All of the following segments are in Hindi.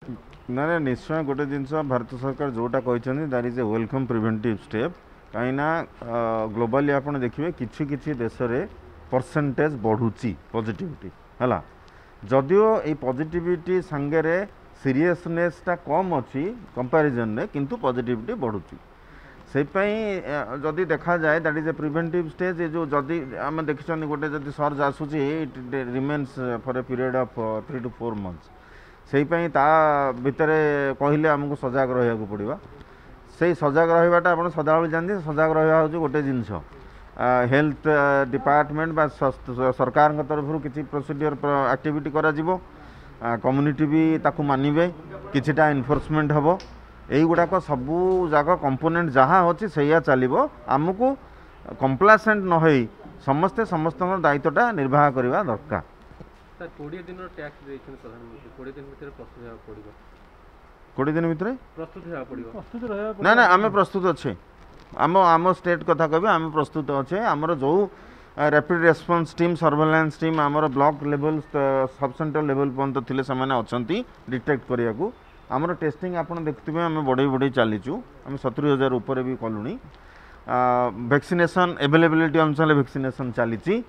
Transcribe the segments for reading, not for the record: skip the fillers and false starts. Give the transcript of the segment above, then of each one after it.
ना ना निश्चय गोटे जिनस भारत सरकार जोटा कहते that is a welcome preventive step कहीं ग्लोबली आप देखिए किसी देश में परसेंटेज बढ़ुची पॉजिटिविटी है जदियो ये पॉजिटिविटी सांगे सीरियसनेसटा कम अच्छी कंपैरिजन रे किंतु पॉजिटिविटी बढ़ुची से जदि देखा जाए that is a preventive stage जो जदि आम देखी गोटे जदि सर्ज आसूची it remains for a period of 3 to 4 months से भितर कहले आमको सजग रहा पड़ा से सजग रहाटा आप सदाबले जानते सजग रहा हूँ गोटे जिनस हेल्थ डिपार्टमेंट बा सरकार तरफ किसी प्रोसीडियर एक्टिविटी करा कम्युनिटी भी ताकू मानवे किछिटा एनफोर्समेंट हम युवाक सबू जाक कंपोनेंट जहाँ अच्छी से चलो आमको कंप्लासेंट न हो समस्ते समस्त दायित्वटा निर्वाह करवा दरकार 20 दिन टैक्स देछन प्रधानमंत्री 20 दिन भीतर प्रस्तुत हेबा पड़िबो 20 दिन भीतर प्रस्तुत हेबा पड़िबो प्रस्तुत रहबा ना ना आम प्रस्तुत अच्छे आम स्टेट कथा कहबे आम प्रस्तुत अच्छे आमर जो rapid response team surveillance team आमर block level sub centre level पर्यंत थिले समाने अछंती डिटेक्ट करिया को आमर टेस्टिंग आपण देखथिबे आम बढ़ई बढ़ई चलीचु आम 70,000 ऊपर भी कलुनी वैक्सीनेशन अवेलेबिलिटी अनुसार वैक्सीनेशन चली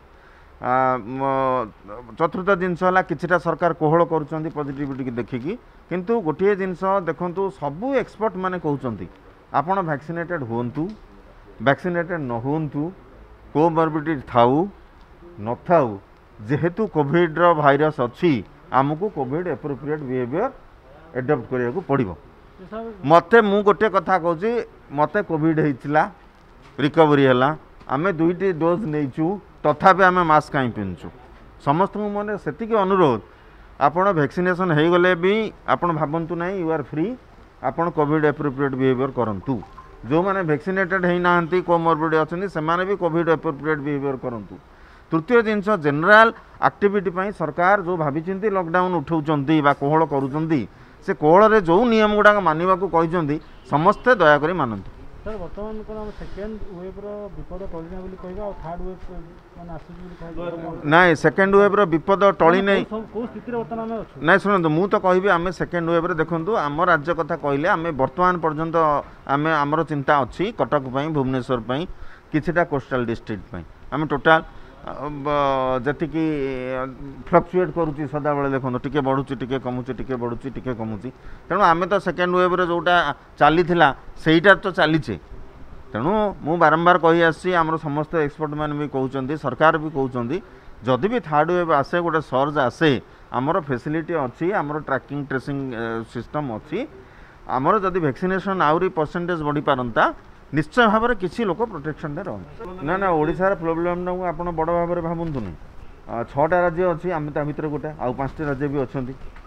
चतुर्थ जिनस है किछिटा सरकार कोहल करुँच पॉजिटिविटी की देखिकी किंतु गोटे जिनस देखु सबू एक्सपर्ट माने कहते आपण वैक्सीनेटेड हूँ वैक्सीनेटेड न हूँ कोमॉर्बिडिटी थाऊ न थाऊ जेहेतु कोविड रो भाइरस अच्छी आमको कोविड एप्रोप्रिएट बिहेवियर एडप्ट करिया को पड़िबो मते मु गोटे कथा कहूँ मते कोविड होइतिला रिकवरी है आमे 2टी डोज नहींचु तथापि आमे मास्क कहीं पिंधु समस्त मन से अनुरोध आपण वैक्सीनेशन हो गले भी आपण भावंतु ना यू आर फ्री आपण कोविड एप्रोप्रिएट बिहेवियर करंतु जो माने वैक्सीनेटेड होना कोमॉर्बिड अच्छे से भी कोविड एप्रोप्रिएट बिहेवियर करंतु तृतीय जिनस जनरल एक्टिविटी सरकार जो भाई लॉकडाउन उठाउचंती बा कोहल करूचंती से कोहल रे जो नियम गुड़ाक मानिबा को कहते समस्ते दयाकोरी मानतु सर बर्तमान कौन सेकेंड वेव विपद टलिना बोली कहबा और थर्ड वेव माने आसुची बोली नहीं सेकेंड वेव विपद टली नहीं को स्थिति बर्तमान में अछि नहीं शुणु मु तो कहबी आम सेकेंड वेव देखु आम राज्य कथा कहले आम बर्तमान पर्यंत आम आमर चिंता अच्छी कटक भुवनेश्वर किछिटा कोस्टल डिस्ट्रिक्ट आम टोटाल जतिकी फ्लक्चुएट करुच्ची सदाबले देखो टिके बढ़ुची टिके कमुची टिके बढ़ुची टिके कमुची तेणु आम तो सेकेंड वेव रे जोटा चली सेटा तो चलीचे तेणु मु बारंबार कही आसी आमर समस्त एक्सपर्ट मैंने भी कहते सरकार भी कहते जदि भी थर्ड वेव आसे गोटे सर्ज आसे आमर फैसिलिटी अच्छी आमर ट्रैकिंग ट्रेसिंग सिस्टम अच्छी आमर जदि वैक्सीनेशन आहरी परसेंटेज बढ़ी पारंता निश्चय भाव में किसी लोक प्रोटेक्शन रही ना ना ओडिशार प्रोब्लेम आप बड़ भाव में भावुनी 6टा राज्य अच्छी आम भितर गोटे आउ 5टी राज्य भी अच्छा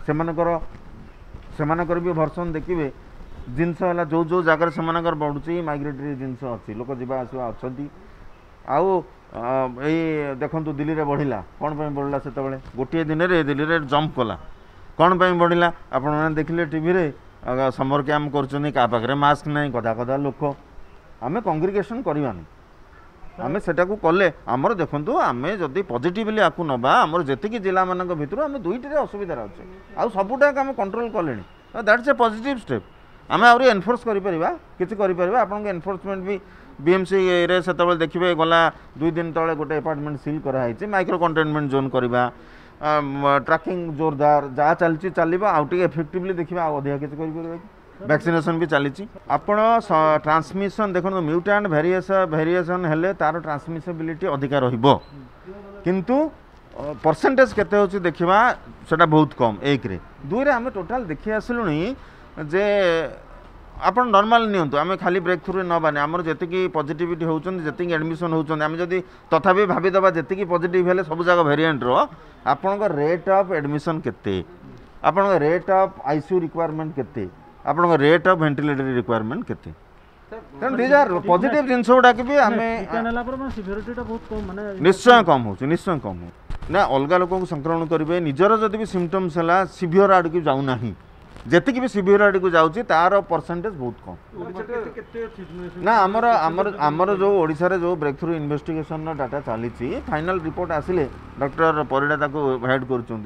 से भी भर्सन देखिए जिनस है जो जो जगार से बढ़ुची माइग्रेटरी जिनस अच्छी लोक जावा आसवा अच्छा आउ देखु दिल्ली में बढ़ला कौन बढ़ला से गोटे दिन में दिल्ली में जंप कला कौन बढ़ला आपण देखिले टीवी रे समर कैम्प कर मास्क ना गधा गधा लोक आमे कंग्रिगेशन करवानी आमे सेटा को कले आमर देखंतु आमे जदि पॉजिटिवली आकु नबा आमर जेतिकी जिला मानक भितर आमे दुईटी रे असुविधा अछि आ सबुटा आमे कंट्रोल कलेनी दैट्स ए पॉजिटिव स्टेप आमे आउरी एनफोर्स करि परिबा किछि करि परिबा आपन एनफोर्समेंट भी बीएमसी रे सेतबेले देखिबे गला 2 दिन तळे गोटे अपार्टमेंट सील करा हैछि माइक्रो कंटेनमेंट जोन करबा ट्रैकिंग जोरदार जहाँ चलची चलवा आउ टे इफेक्टिवली देखा अधिक किसी कर वैक्सीनेशन भी चली आपण ट्रांसमिशन देखो म्यूटेंट वेरिएशन हेले तार ट्रांसमिसिबिलिटी अधिका रहिबो किंतु परसेंटेज केते होची देखिबा सेटा बहुत कम एक रे दुई रे हमें टोटल देखि आसलुनी जे आपण नॉर्मल नियंतु आमे खाली ब्रेक थ्रू न बाने हमर जतिकी पॉजिटिविटी होउचन जतिकी एडमिशन होउचन आमे जदी तथापि भाबी दबा जतिकी पॉजिटिव हेले सब जगह वेरिएंट रो आपण को रेट ऑफ एडमिशन केते आपण को रेट ऑफ आईसीयू रिक्वायरमेंट केते आपण को रेट ऑफ वेंटिलेटर रिक्वायरमेंट केते तन दीज आर पॉजिटिव जिंस उडा के भी हमें टिकानेला पर मन सिवियरिटी टा बहुत कम माने निश्चय कम होची निश्चय कम हो ना अलगा लोक को संक्रमण करिवे निजर जदी भी सिम्पटम्स हला सिवियर आड के जाउ नाही जेतिक भी सिवियर आड को जाउची तार परसेंटेज बहुत कम ना हमर हमर हमर जो ओडिसा रे जो ब्रेक थ्रू इन्वेस्टिगेशन डाटा चली फाइनल रिपोर्ट आसिले डॉक्टर परिडा ताको हेड करचुंदी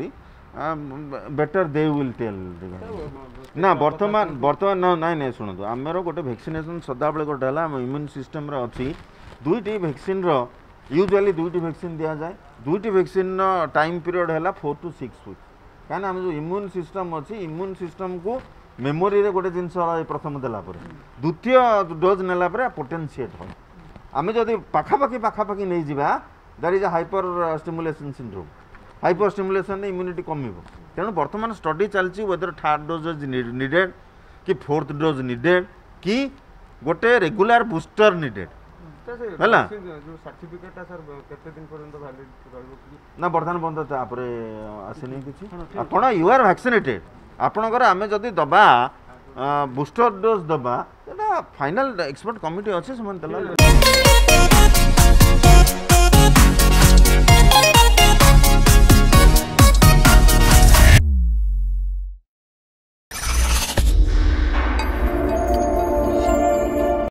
बेटर दे विल टेल ना वर्तमान नाई नाई शुणु आमर गोटे भैक्सीनेसन सदाबले गोटे है इम्यून सिस्टम अच्छी दुईटी भैक्सीन यूजुअली दुईटी भैक्सीन दि जाए दुईटी भैक्सीन टाइम पीरियड है 4 to 6 वीक्स कहीं आम जो इम्यून सिस्टम अच्छी इम्यून सिस्टम को मेमोरी रे गोटे जिन प्रथम देलापर द्वितीय डोज नेलापर पोटेंशिएट हो आम जदि पाखापाखि नहीं जावा that is hyper stimulation syndrome hyper stimulation immunity कम तेणु बर्तमान स्टडी चलती whether third dose is needed कि फोर्थ डोज नीडेड कि गोटे रेगुलर बूस्टर नीडेड है ना बर्तमान पर्यंत आसनी कि आप यू आर वैक्सीनेटेड आपणकर आम जदि दबा बूस्टर डोज दबा फाइनल एक्सपर्ट कमिटी अच्छे से